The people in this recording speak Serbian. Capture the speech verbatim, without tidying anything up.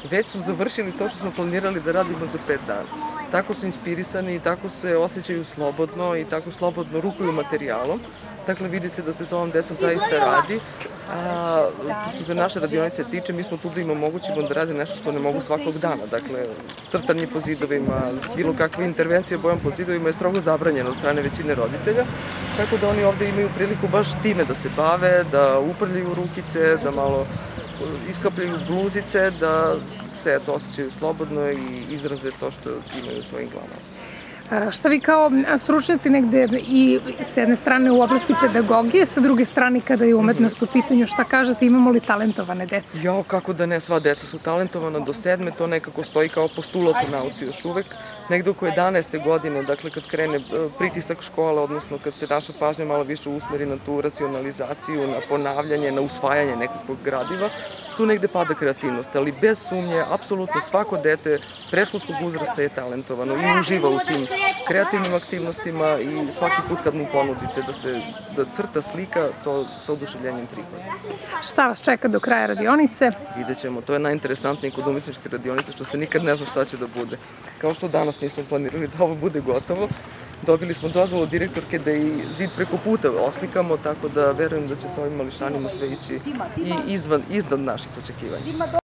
već su završili to što smo planirali da radimo za pet dana. Tako su inspirisani i tako se osjećaju slobodno i tako slobodno rukuju materijalom. Dakle, vidi se da se s ovom decom zaista radi. A, što se naše radionice tiče, mi smo tu da im omogućimo da rade nešto što ne mogu svakog dana. Dakle, strtanje po zidovima, bilo kakve intervencije bojom po zidovima je strogo zabranjeno od strane većine roditelja. Tako da oni ovde imaju priliku baš time da se bave, da uprljaju rukice, da malo iskapljaju bluzice, da se eto osjećaju slobodno i izraze to što imaju u svojim glavama. Šta vi kao stručnjaci negde i s jedne strane u oblasti pedagogije, sa druge strane kada je umetnost u pitanju, šta kažete, imamo li talentovane dece? Jao, kako da ne, sva deca su talentovana do sedme, to nekako stoji kao postulat u nauci još uvek. Negde oko jedanaeste godine, dakle kad krene pritisak škole, odnosno kad se naša pažnja malo više usmeri na tu racionalizaciju, na ponavljanje, na usvajanje nekakvog gradiva, tu negde pada kreativnost, ali bez sumnje, apsolutno svako dete predškolskog uzrasta je talentovano i uživa u tim kreativnim aktivnostima i svaki put kad mu ponudite da se da crta slika, to sa oduševljenjem prihvata. Šta vas čeka do kraja radionice? Vidjet ćemo, to je najinteresantnije kod umetničke radionice, što se nikad ne zna šta će da bude. Kao što danas nismo planirali da ovo bude gotovo, dobili smo dozvolu direktorke da i zid preko puta oslikamo, tako da verujem da će sa ovim mališanima sve ići i izvan, iznad naših očekivanja.